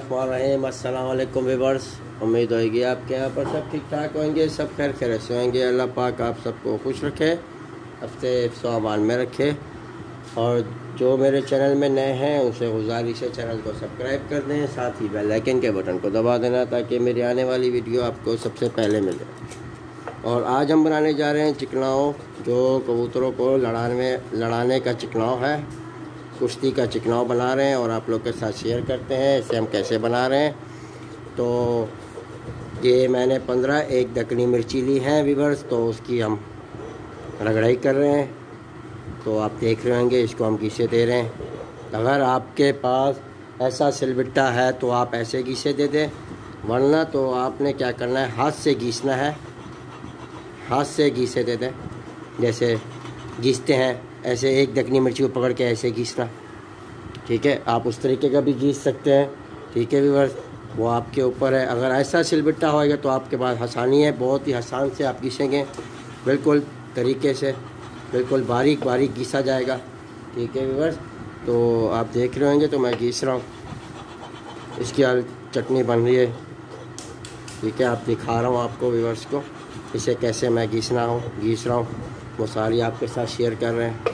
बिस्मिल्लाहिर्रहमानिर्रहीम। अस्सलाम वालेकुम व्यूअर्स। उम्मीद होगी आपके यहाँ पर सब ठीक ठाक होंगे, सब खैर खैरियत से होंगे। अल्लाह पाक आप सबको खुश रखे, हफ्ते हिफ्ज़ो अमान में रखे। और जो मेरे चैनल में नए हैं उनसे गुजारिश है चैनल को सब्सक्राइब कर दें, साथ ही बेल आइकन के बटन को दबा देना ताकि मेरी आने वाली वीडियो आपको सबसे पहले मिले। और आज हम बनाने जा रहे हैं चिकनाव, जो कबूतरों को लड़ाने का चिकनाव है, कुश्ती का चिकनाव बना रहे हैं और आप लोग के साथ शेयर करते हैं इसे हम कैसे बना रहे हैं। तो ये मैंने 15 एक दकनी मिर्ची ली है व्यूअर्स, तो उसकी हम रगड़ाई कर रहे हैं। तो आप देख रहे होंगे इसको हम घीसे दे रहे हैं। अगर आपके पास ऐसा सिलबट्टा है तो आप ऐसे घीसे दे दें, वरना तो आपने क्या करना है, हाथ से घीसना है, हाथ से घीसे दे दें। जैसे घीसते हैं ऐसे एक दकनी मिर्ची को पकड़ के ऐसे घीसना, ठीक है। आप उस तरीके का भी घीस सकते हैं, ठीक है व्यूअर्स, वो आपके ऊपर है। अगर ऐसा सिलबट्टा होएगा तो आपके पास आसानी है, बहुत ही आसान से आप घीसेंगे, बिल्कुल तरीके से, बिल्कुल बारीक बारीक घीसा जाएगा, ठीक है व्यूअर्स। तो आप देख रहे होंगे तो मैं घीस रहा हूँ, इसकी चटनी बन रही है, ठीक है। आप दिखा रहा हूँ आपको व्यूअर्स को इसे कैसे मैं घीस रहा हूँ, वो सारी आपके साथ शेयर कर रहे हैं,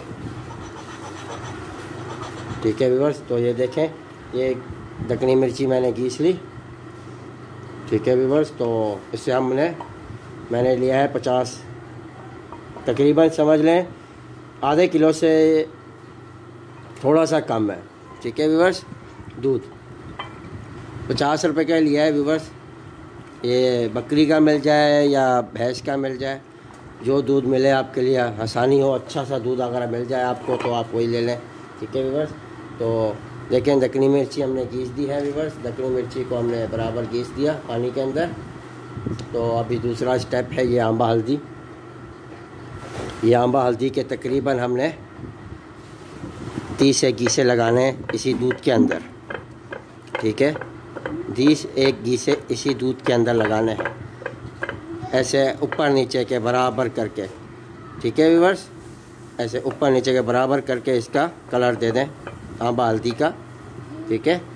ठीक है व्यूअर्स। तो ये देखें, ये दकनी मिर्ची मैंने घीस ली, ठीक है व्यूअर्स। तो इससे मैंने लिया है 50, तकरीबन समझ लें आधे किलो से थोड़ा सा कम है, ठीक है व्यूअर्स। दूध 50 रुपये का लिया है व्यूअर्स। ये बकरी का मिल जाए या भैंस का मिल जाए, जो दूध मिले आपके लिए आसानी हो, अच्छा सा दूध अगर मिल जाए आपको तो आप वही ले लें, ठीक है व्यूअर्स। तो देखें दकनी मिर्ची हमने घीस दी है व्यूअर्स, दकनी मिर्ची को हमने बराबर घीस दिया पानी के अंदर। तो अभी दूसरा स्टेप है ये आंबा हल्दी। ये आंबा हल्दी के तकरीबन हमने 30 एक गीसे लगाने हैं इसी दूध के अंदर, ठीक है। 30 एक गीसे इसी दूध के अंदर लगाने हैं, ऐसे ऊपर नीचे के बराबर करके, ठीक है व्यूअर्स। ऐसे ऊपर नीचे के बराबर करके इसका कलर दे दें आंबा हल्दी का, ठीक है।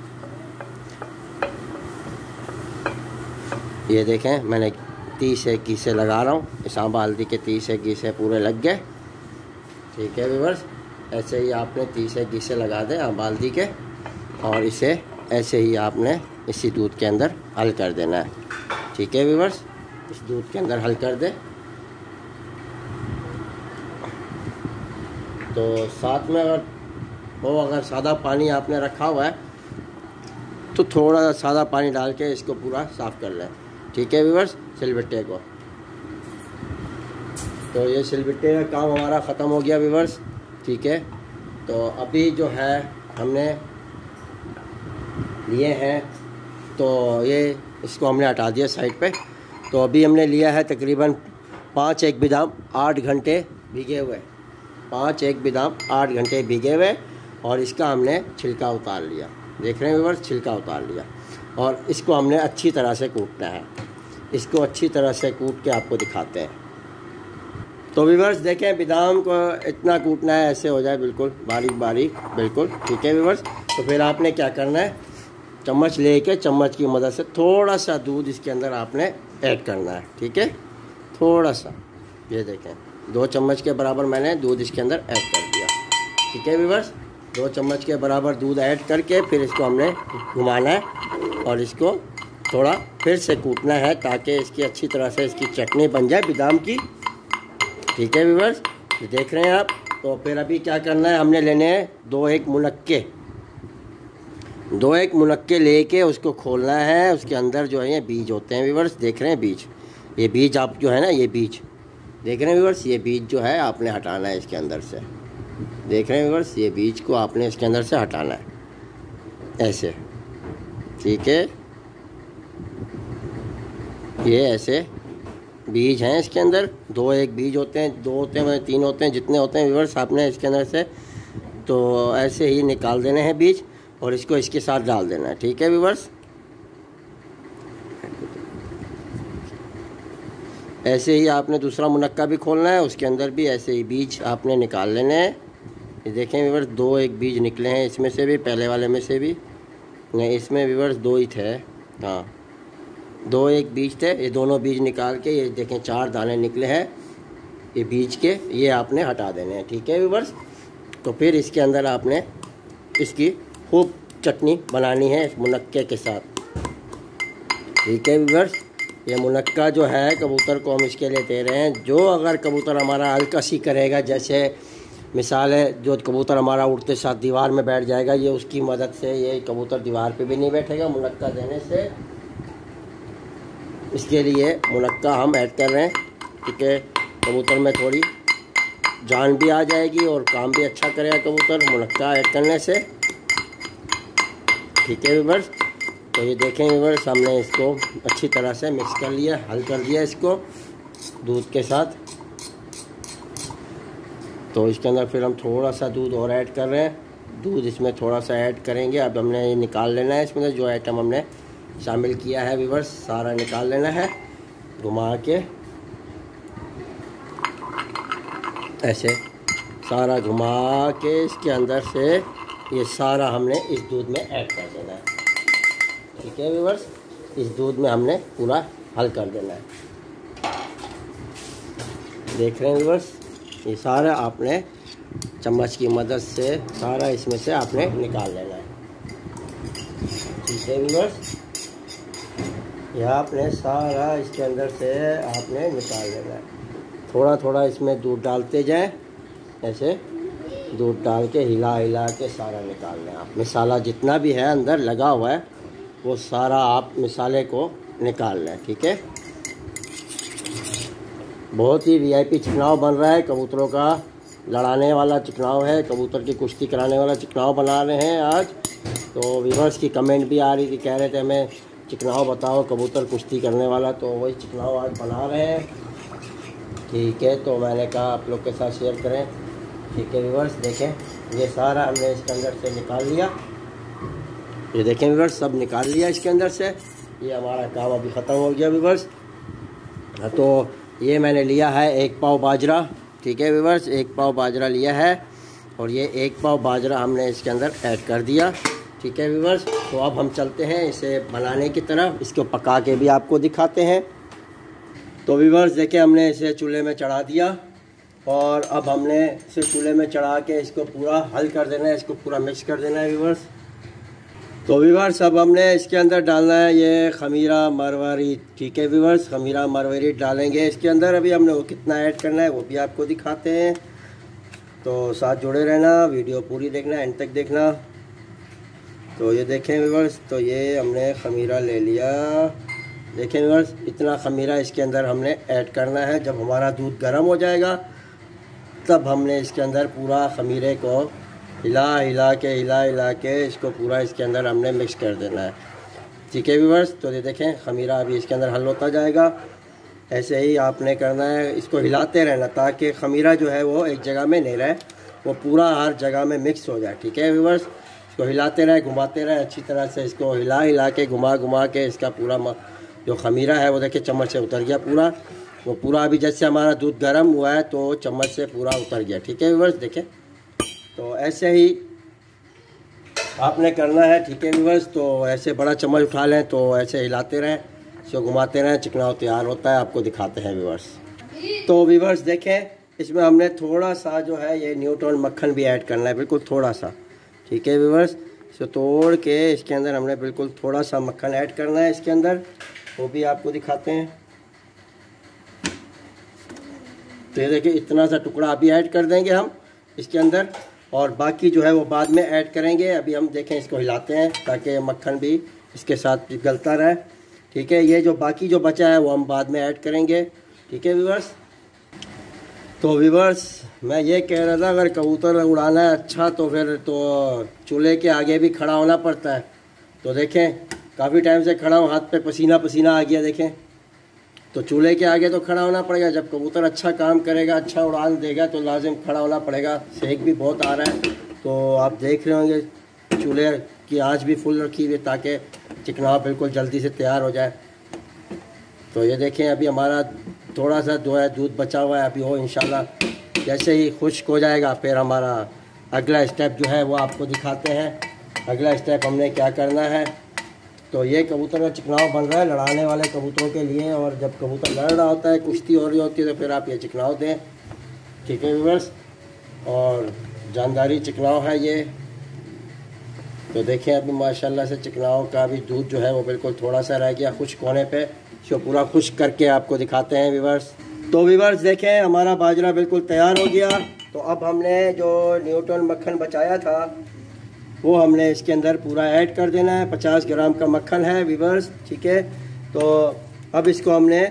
ये देखें मैंने 30 एक गीसे लगा रहा हूँ, इस आंबा हल्दी के 30 एक गीसे पूरे लग गए, ठीक है व्यूअर्स। ऐसे ही आपने 30 एक गीसे लगा दें आंबा हल्दी के, और इसे ऐसे ही आपने इसी दूध के अंदर हल कर देना है, ठीक है व्यूअर्स। इस दूध के अंदर हल कर दे। तो साथ में अगर सादा पानी आपने रखा हुआ है तो थोड़ा सा सादा पानी डाल के इसको पूरा साफ़ कर लें, ठीक है व्यूअर्स, सिलबट्टे को। तो ये सिलबट्टे का काम हमारा ख़त्म हो गया व्यूअर्स, ठीक है। तो अभी जो है हमने लिए हैं, तो ये इसको हमने हटा दिया साइड पे। तो अभी हमने लिया है तकरीबन 5 एक बादाम 8 घंटे भीगे हुए, 5 एक बादाम 8 घंटे भीगे हुए, और इसका हमने छिलका उतार लिया, देख रहे हैं व्यूअर्स, छिलका उतार लिया। और इसको हमने अच्छी तरह से कूटना है, इसको अच्छी तरह से कूट के आपको दिखाते हैं। तो व्यूअर्स देखें, बादाम को इतना कूटना है ऐसे हो जाए बिल्कुल बारीक बारीक, बिल्कुल, ठीक है व्यूअर्स। तो फिर आपने क्या करना है, चम्मच लेके चम्मच की मदद से थोड़ा सा दूध इसके अंदर आपने ऐड करना है, ठीक है, थोड़ा सा। ये देखें 2 चम्मच के बराबर मैंने दूध इसके अंदर ऐड कर दिया, ठीक है व्यूअर्स। 2 चम्मच के बराबर दूध ऐड करके फिर इसको हमने घुमाना है और इसको थोड़ा फिर से कूटना है ताकि इसकी अच्छी तरह से इसकी चटनी बन जाए बादाम की, ठीक है व्यूअर्स, देख रहे हैं आप। तो फिर अभी क्या करना है, हमने लेने हैं 2 एक मुनक्के, 2 एक मुनक्के लेके उसको खोलना है। उसके अंदर जो है ये बीज होते हैं व्यूअर्स, देख रहे हैं बीज, ये बीज आप जो है ना, ये बीज देख रहे हैं व्यूअर्स, ये बीज जो है आपने हटाना है इसके अंदर से, देख रहे हैं व्यूअर्स, ये बीज को आपने इसके अंदर से हटाना है ऐसे, ठीक है। ये ऐसे बीज हैं इसके अंदर, 2 एक बीज होते हैं, 2 होते हैं, 3 होते हैं, जितने होते हैं व्यूअर्स आपने इसके अंदर से तो ऐसे ही निकाल देने हैं बीज, और इसको इसके साथ डाल देना है, ठीक है व्यूअर्स। ऐसे ही आपने दूसरा मुनक्का भी खोलना है, उसके अंदर भी ऐसे ही बीज आपने निकाल लेने हैं। ये देखें व्यूअर्स, 2 एक बीज निकले हैं इसमें से भी, पहले वाले में से भी, नहीं, इसमें व्यूअर्स 2 ही थे। हाँ, 2 एक बीज थे। ये दोनों बीज निकाल के ये देखें 4 दाने निकले हैं ये बीज के, ये आपने हटा देने हैं। ठीक है व्यूअर्स, तो फिर इसके अंदर आपने इसकी खूब चटनी बनानी है इस मुनक्के के साथ। ठीक है व्यूअर्स, ये मुनक्का जो है कबूतर को हम इसके लिए दे रहे हैं। जो अगर कबूतर हमारा हल्कसी करेगा, जैसे मिसाल है जो कबूतर हमारा उड़ते साथ दीवार में बैठ जाएगा, ये उसकी मदद से ये कबूतर दीवार पे भी नहीं बैठेगा मुनक्का देने से। इसके लिए मुनक्का हम ऐड कर रहे हैं। ठीक है, कबूतर में थोड़ी जान भी आ जाएगी और काम भी अच्छा करेगा कबूतर मुनक्का ऐड करने से। ठीक है व्यूअर्स, तो ये देखें व्यूअर्स, हमने इसको अच्छी तरह से मिक्स कर लिया, हल कर दिया इसको दूध के साथ। तो इसके अंदर फिर हम थोड़ा सा दूध और ऐड कर रहे हैं। दूध इसमें थोड़ा सा ऐड करेंगे। अब हमने ये निकाल लेना है, इसमें जो आइटम हमने शामिल किया है व्यूअर्स सारा निकाल लेना है। घुमा के ऐसे सारा घुमा के इसके अंदर से ये सारा हमने इस दूध में ऐड कर देना है। ठीक है व्यूअर्स, इस दूध में हमने पूरा हल कर देना है। देख रहे हैं व्यूअर्स, ये सारा आपने चम्मच की मदद से सारा इसमें से आपने निकाल लेना है। ठीक है व्यूअर्स, यह आपने सारा इसके अंदर से आपने निकाल लेना है। थोड़ा थोड़ा इसमें दूध डालते जाएं, ऐसे दूध डाल के हिला हिला के सारा निकाल लें आप। मसाला जितना भी है अंदर लगा हुआ है वो सारा आप मसाले को निकाल लें। ठीक है, बहुत ही वीआईपी चिकनाव बन रहा है, कबूतरों का लड़ाने वाला चिकनाव है, कबूतर की कुश्ती कराने वाला चिकनाव बना रहे हैं आज। तो व्यूअर्स की कमेंट भी आ रही थी, कह रहे थे हमें चिकनाव बताओ कबूतर कुश्ती करने वाला, तो वही चिकनाव आज बना रहे हैं। ठीक है, तो मैंने कहा आप लोग के साथ शेयर करें। ठीक है व्यूअर्स, देखें ये सारा हमने इसके अंदर से निकाल लिया। ये देखें व्यूअर्स, सब निकाल लिया इसके अंदर से। ये हमारा काम अभी ख़त्म हो गया व्यूअर्स। तो ये मैंने लिया है 1 पाव बाजरा। ठीक है व्यूअर्स, 1 पाव बाजरा लिया है और ये 1 पाव बाजरा हमने इसके अंदर ऐड कर दिया। ठीक है व्यूअर्स, तो अब हम चलते हैं इसे बनाने की तरफ, इसको पका के भी आपको दिखाते हैं। तो व्यूअर्स देखिए, हमने इसे चूल्हे में चढ़ा दिया और अब हमने इसे चूल्हे में चढ़ा के इसको पूरा हल कर देना है, इसको पूरा मिक्स कर देना है व्यूअर्स। तो व्यूअर्स अब हमने इसके अंदर डालना है ये खमीरा मरवरी। ठीक है व्यूअर्स, खमीरा मरवरी डालेंगे इसके अंदर। अभी हमने वो कितना ऐड करना है वो भी आपको दिखाते हैं, तो साथ जुड़े रहना, वीडियो पूरी देखना, एंड तक देखना। तो ये देखें व्यूअर्स, तो ये हमने खमीरा ले लिया। देखें व्यूअर्स, इतना खमीरा इसके अंदर हमने ऐड करना है। जब हमारा दूध गर्म हो जाएगा तब हमने इसके अंदर पूरा खमीरे को हिला हिला के इसको पूरा इसके अंदर हमने मिक्स कर देना है। ठीक है व्यूअर्स, तो ये देखें खमीरा अभी इसके अंदर हल होता जाएगा। ऐसे ही आपने करना है, इसको हिलाते रहना ताकि खमीरा जो है वो एक जगह में नहीं रहे, वो पूरा हर जगह में मिक्स हो जाए। ठीक है व्यूअर्स, इसको हिलाते रहे, घुमाते रहे अच्छी तरह से, इसको हिला हिला के घुमा के इसका पूरा जो खमीरा है वो देखिए चम्मच से उतर गया पूरा। वो पूरा अभी जैसे हमारा दूध गर्म हुआ है तो चम्मच से पूरा उतर गया। ठीक है व्यूअर्स, देखें तो ऐसे ही आपने करना है। ठीक है व्यूअर्स, तो ऐसे बड़ा चम्मच उठा लें, तो ऐसे हिलाते रहें, इसको घुमाते रहें, चिकनाव तैयार होता है। आपको दिखाते हैं व्यूअर्स। तो व्यूअर्स देखें, इसमें हमने थोड़ा सा जो है ये न्यूट्रॉन मक्खन भी ऐड करना है, बिल्कुल थोड़ा सा। ठीक है व्यूअर्स, इसको तोड़ के इसके अंदर हमने बिल्कुल थोड़ा सा मक्खन ऐड करना है इसके अंदर, वो भी आपको दिखाते हैं। तो ये देखिए, इतना सा टुकड़ा अभी ऐड कर देंगे हम इसके अंदर, और बाकी जो है वो बाद में ऐड करेंगे। अभी हम देखें, इसको हिलाते हैं ताकि मक्खन भी इसके साथ गलता रहे। ठीक है, ये जो बाकी जो बचा है वो हम बाद में ऐड करेंगे। ठीक है व्यूअर्स, तो व्यूअर्स मैं ये कह रहा था, अगर कबूतर उड़ाना है अच्छा तो फिर तो चूल्हे के आगे भी खड़ा होना पड़ता है। तो देखें, काफ़ी टाइम से खड़ा हूँ, हाथ पे पसीना पसीना आ गया। देखें, तो चूल्हे के आगे तो खड़ा होना पड़ेगा। जब कबूतर अच्छा काम करेगा, अच्छा उड़ान देगा, तो लाजिम खड़ा होना पड़ेगा। सेक भी बहुत आ रहा है, तो आप देख रहे होंगे चूल्हे की आंच भी फुल रखी हुई ताकि चिकनाव बिल्कुल जल्दी से तैयार हो जाए। तो ये देखें, अभी हमारा थोड़ा सा जो है दूध बचा हुआ है, अभी हो इंशाल्लाह जैसे ही खुश्क हो जाएगा फिर हमारा अगला स्टेप जो है वो आपको दिखाते हैं। अगला स्टेप हमने क्या करना है, तो ये कबूतर का चिकनाव बन रहा है लड़ाने वाले कबूतरों के लिए। और जब कबूतर लड़ रहा होता है, कुश्ती हो रही होती है, तो फिर आप ये चिकनाव दें। ठीक है व्यूअर्स, और जानदारी चिकनाव है ये। तो देखें अभी माशाल्लाह से चिकनाव का भी दूध जो है वो बिल्कुल थोड़ा सा रह गया खुश्क होने पे, इसको पूरा खुश्क करके आपको दिखाते हैं व्यूअर्स। तो व्यूअर्स देखें हमारा बाजरा बिल्कुल तैयार हो गया। तो अब हमने जो न्यूट्रल मक्खन बचाया था वो हमने इसके अंदर पूरा ऐड कर देना है। 50 ग्राम का मक्खन है व्यूअर्स, ठीक है। तो अब इसको हमने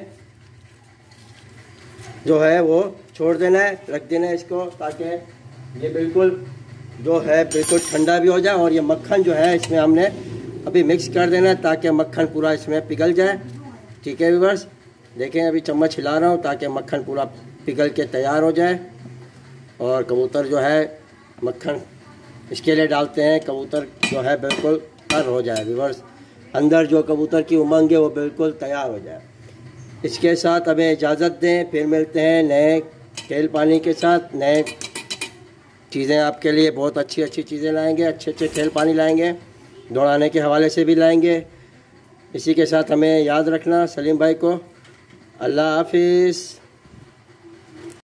जो है वो छोड़ देना है, रख देना है इसको, ताकि ये बिल्कुल जो है बिल्कुल ठंडा भी हो जाए। और ये मक्खन जो है इसमें हमने अभी मिक्स कर देना है ताकि मक्खन पूरा इसमें पिघल जाए। ठीक है व्यूअर्स, देखें अभी चम्मच हिला रहा हूँ ताकि मक्खन पूरा पिघल के तैयार हो जाए। और कबूतर जो है मक्खन इसके लिए डालते हैं, कबूतर जो है बिल्कुल तर हो जाए व्यूअर्स, अंदर जो कबूतर की उमंग है वो बिल्कुल तैयार हो जाए। इसके साथ हमें इजाज़त दें, फिर मिलते हैं नए खेल पानी के साथ, नए चीज़ें आपके लिए बहुत अच्छी अच्छी चीज़ें लाएंगे, अच्छे अच्छे खेल पानी लाएंगे, दौड़ाने के हवाले से भी लाएंगे। इसी के साथ हमें याद रखना सलीम भाई को। अल्लाह हाफिज़।